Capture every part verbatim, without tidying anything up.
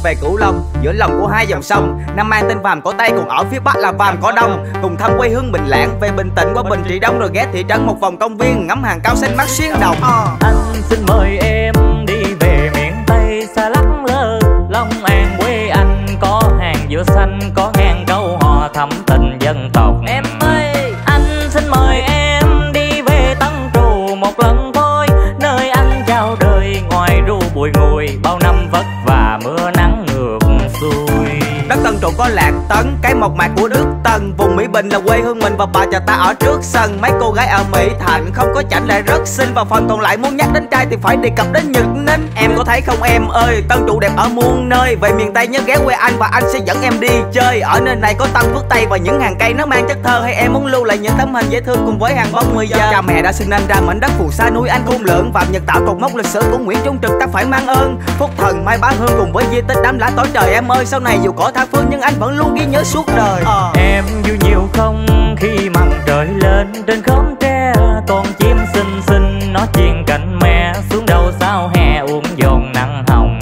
về Cửu Long, giữa lòng của hai dòng sông. Nam An tên Vàm Cỏ Tây, còn ở phía bắc là Vàm Cỏ Đông. Cùng thăm quê hương Bình Lãng, về Bình Tịnh qua Bình Trị Đông, rồi ghé thị trấn một vòng công viên, ngắm hàng cao xanh mát xuyên đồng. Anh xin mời em đi về miền Tây xa lắc lơ. Long An quê anh có hàng dừa xanh, có ngàn câu hò thắm tình dân tộc. Em ơi, anh xin mời em đi về Tân Trù một lần thôi, nơi anh chào đời ngoài ru bụi ngùi, bao năm vất vả mưa nắng ngược xuôi. Đất Tân Trụ có Lạc Tấn, cái mộc mạc của nước Tân. Vùng Mỹ Bình là quê hương mình và bà cha ta ở trước sân. Mấy cô gái ở Mỹ Thạnh không có chảnh lại rất xinh. Và phần còn lại muốn nhắc đến trai thì phải đề cập đến Nhật Ninh. Em có thấy không em ơi, Tân Trụ đẹp ở muôn nơi. Về miền Tây nhớ ghé quê anh và anh sẽ dẫn em đi chơi. Ở nơi này có Tân Phước Tây và những hàng cây nó mang chất thơ. Hay em muốn lưu lại những tấm hình dễ thương cùng với hàng bông mười giờ. Cha mẹ đã sinh anh ra mảnh đất phù sa núi anh khôn lưỡng. Vàm Nhật tạo cột mốc lịch sử của Nguyễn Trung Trực ta phải mang ơn. Phúc Thần Mai Bá Hương cùng với di tích đám lá tỏi trời. Em ơi sau này dù có tha phương nhưng anh vẫn luôn ghi nhớ suốt đời. ờ. Em vui nhiều không khi mặt trời lên trên khóm tre, con chim xinh xinh nó chiên cành me xuống đầu sao hè uống dồn nắng hồng.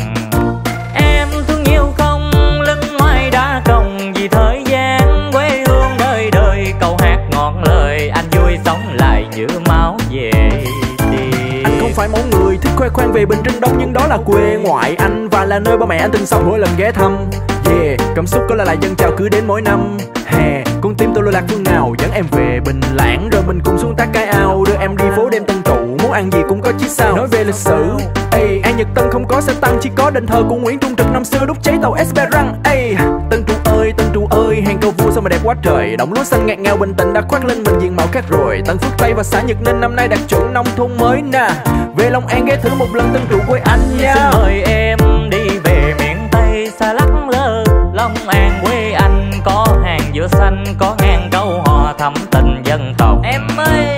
Em thương nhiều không lưng ngoài đá còng, vì thời gian quê hương đời đời câu hát ngọn lời anh vui sống lại như máu về đi. Anh không phải mẫu người thích khoe khoang về Bình Trưng Đông, nhưng đó là quê ngoại anh và là nơi ba mẹ anh từng sống mỗi lần ghé thăm. Yeah, cảm xúc có là lại dân chào cứ đến mỗi năm hè. Con tim tôi lưu lạc phương nào dẫn em về Bình Lãng, rồi mình cùng xuống Tác Cái Ao, đưa em đi phố đêm Tân Trụ, muốn ăn gì cũng có chiếc sao. Nói về lịch sử, ê, An Nhật Tân không có xe tăng, chỉ có đền thờ của Nguyễn Trung Trực năm xưa đúc cháy tàu Esperance. Ê, Tân Trụ ơi, Tân Trụ ơi, hàng cầu vua sao mà đẹp quá trời. Đồng lúa xanh ngạt ngào Bình Tĩnh đã khoác lên mình diện mạo khác rồi. Tân Phước Tây và xã Nhật Ninh năm nay đạt chuẩn nông thôn mới nè. Về Long An ghé thử một lần Tân Trụ quê anh nha. Xin mời em đi về miền Tây xa lắc lơ. Long An quê anh có hàng dừa xanh, có ngàn câu hò thắm tình dân tộc. Em ơi